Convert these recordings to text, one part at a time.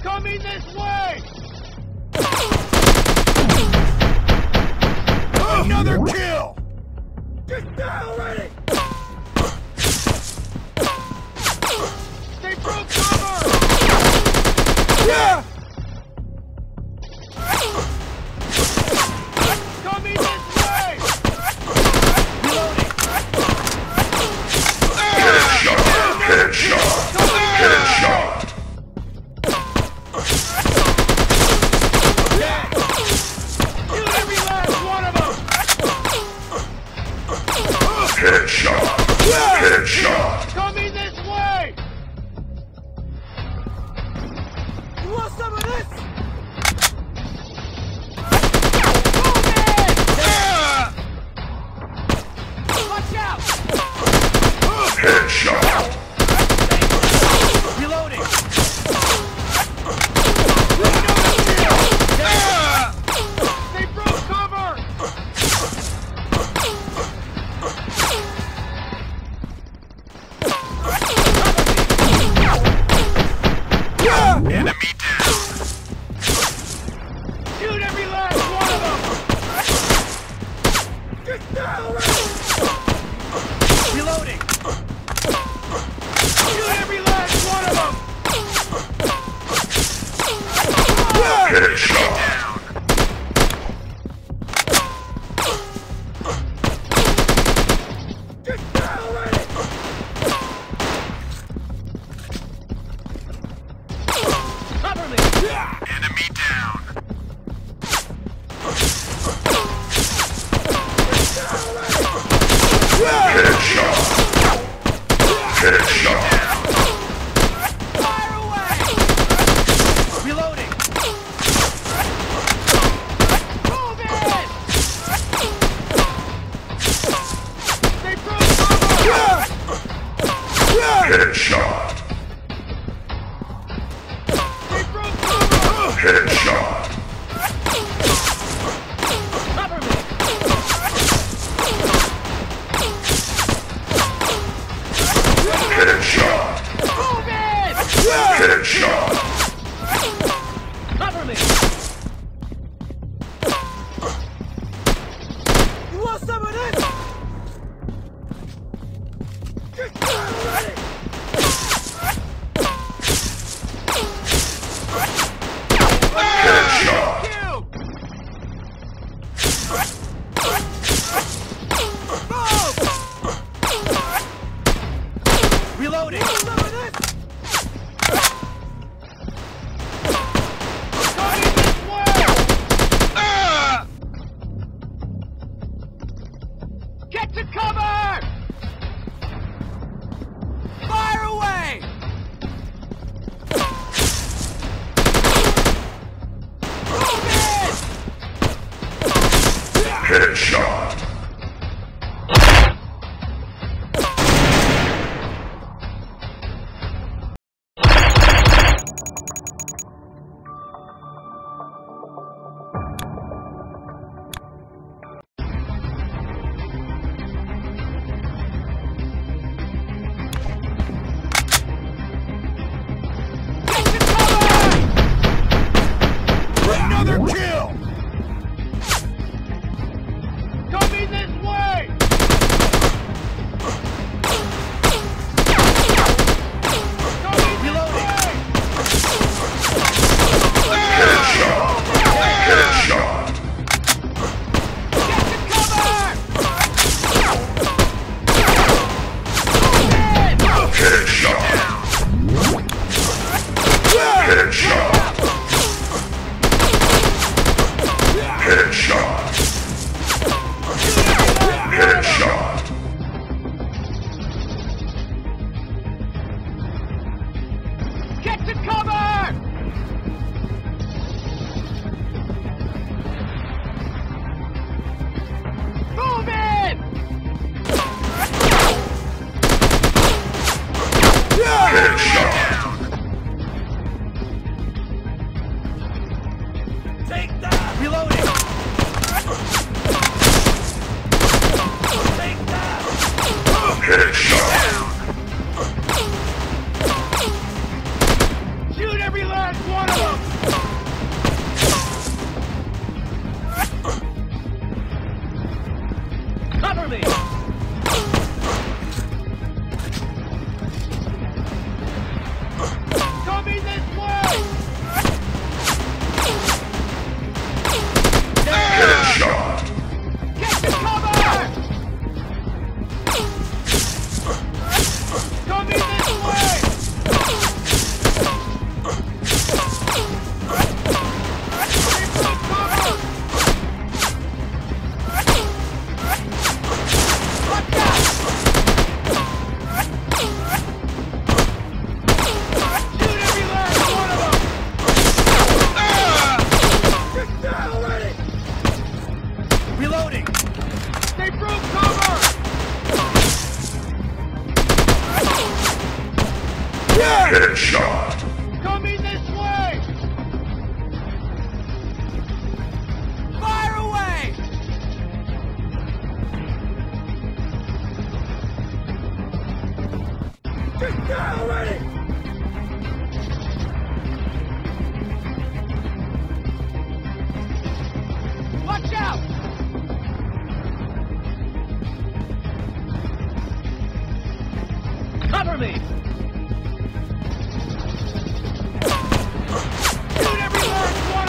Coming this way! Another kill! Get down already! Stay through cover! Yeah! Coming this way! Reloading! Headshot! Headshot! Shoot every last one of them! Headshot! Headshot! Coming this way! You want some of this? Move it! Watch out! Headshot! Reloading! They broke cover! Enemy down! Shoot every last one of them! Get down already! Reloading! Shoot every last one of them! Headshot! Get down already! Cover me! Enemy down! Headshot! Headshot! Fire away! Reloading! Move it! They broke cover! Headshot! They broke cover! Headshot! Cover me! Headshot! Move it! Headshot! Cover me! You want some of this? Get down already! Headshot! Kill! Move! Reloading! Some of this? Coming this way! Get to cover! Fire away! Move it! Headshot! Get to cover! Another kill! Coming this way! Coming reloading! Headshot! Headshot! Get to cover! Headshot! Headshot! Headshot! Headshot! Get to cover! Move it! Headshot! Take that! Reloading! Take that! Headshot! Shoot every last one of them! Headshot. Coming this way! Fire away! Get down already! Watch out! Cover me! Shoot every last one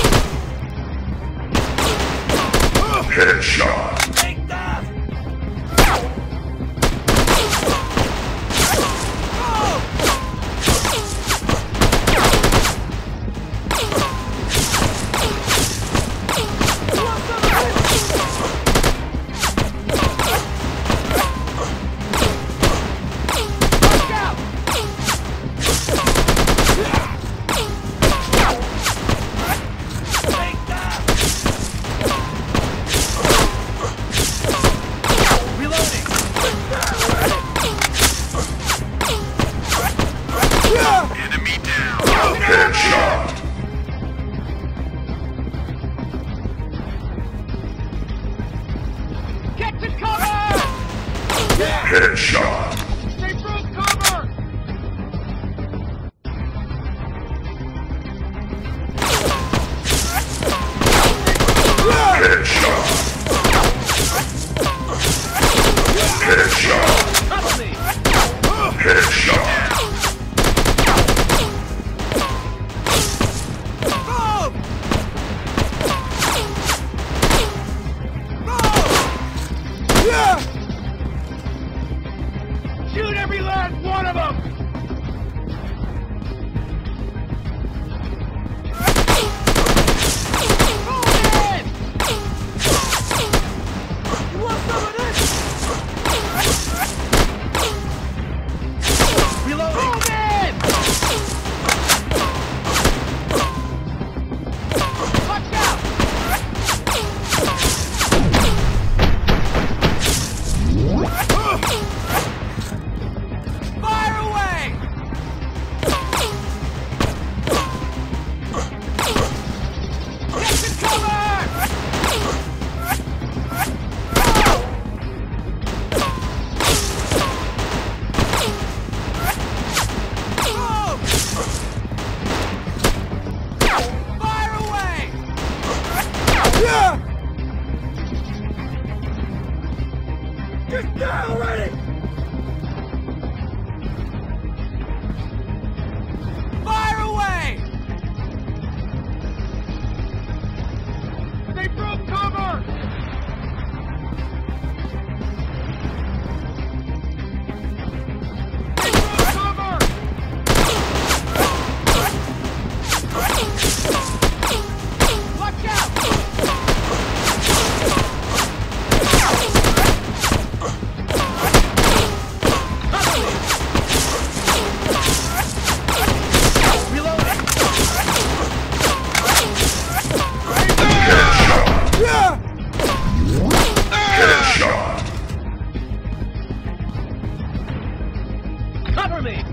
of them! Headshot. Take that! Enemy down. Headshot. Get to cover! Headshot. They broke cover! Headshot. Headshot. Cover me! Headshot. Shoot every last one of them! You want some of this? Reloading! Move in! Watch out! Fire away! Get to cover! Fire away! Get down already! Fire away! They broke cover! They broke cover! Watch out! Cover me! Reloading! Headshot. Cover me!